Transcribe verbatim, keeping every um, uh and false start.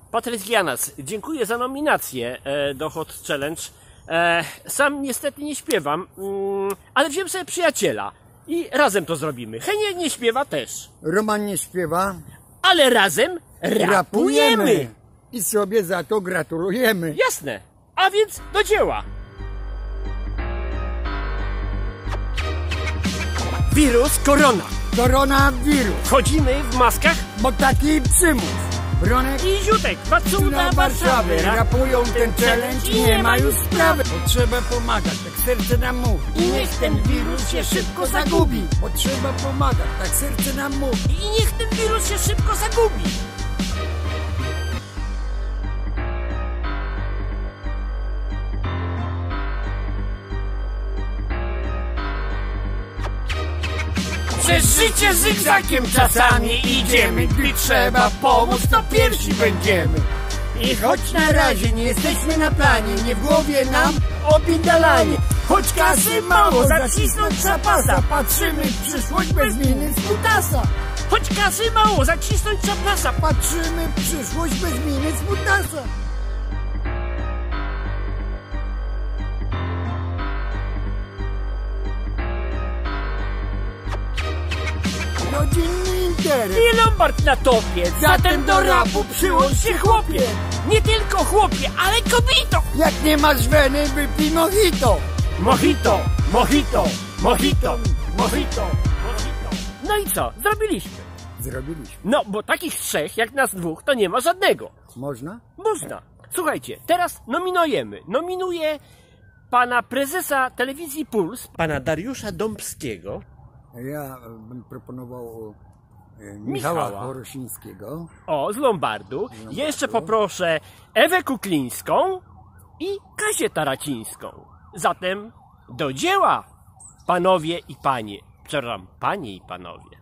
Patryk Janas, dziękuję za nominację e, do Hot Challenge. E, sam niestety nie śpiewam, mm, ale wziąłem sobie przyjaciela i razem to zrobimy. Heniek nie śpiewa też. Roman nie śpiewa, ale razem rapujemy. rapujemy. I sobie za to gratulujemy. Jasne, a więc do dzieła. Wirus korona. Koronawirus. Wchodzimy w maskach, bo taki przymus. Bronek i Ziutek patrzą na Warszawę. Rapują ten challenge i nie ma już sprawy. Potrzeba pomagać, tak serce nam mówi. I niech ten wirus się szybko zagubi. Potrzeba pomagać, tak serce nam mówi. I niech ten wirus się szybko zagubi. Przez życie zygzakiem czasami idziemy. Gdy trzeba pomóc, to pierwsi będziemy. I choć na razie nie jesteśmy na planie, nie w głowie nam opindalanie. Choć kasy mało, zacisnąć zapasa. Patrzymy w przyszłość bez miny z kutasa. Choć kasy mało, zacisnąć zapasa. Patrzymy w przyszłość bez miny z kutasa. Rodzinny interes i Lombard na topie. Zatem do rapu przyłącz się, chłopie. Nie tylko chłopie, ale kobito. Jak nie masz weny, wypij mojito. Mojito, mojito, mojito, mojito, mojito. No i co? Zrobiliśmy. Zrobiliśmy. No, bo takich trzech jak nas dwóch to nie ma żadnego. Można? Można. Słuchajcie, teraz nominujemy. Nominuję pana prezesa telewizji Puls, pana Dariusza Dąbskiego. Ja bym proponował Michała, Michała Horosińskiego. O, z Lombardu. z Lombardu. Jeszcze poproszę Ewę Kuklińską i Kasię Taracińską. Zatem do dzieła, panowie i panie. Przepraszam, panie i panowie.